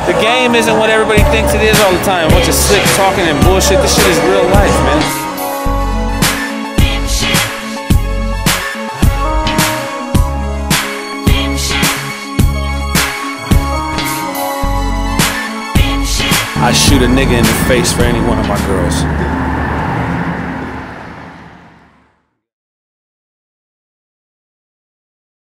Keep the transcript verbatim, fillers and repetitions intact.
The game isn't what everybody thinks it is all the time. A bunch of slick talking and bullshit. This shit is real life, man. I shoot a nigga in the face for any one of my girls.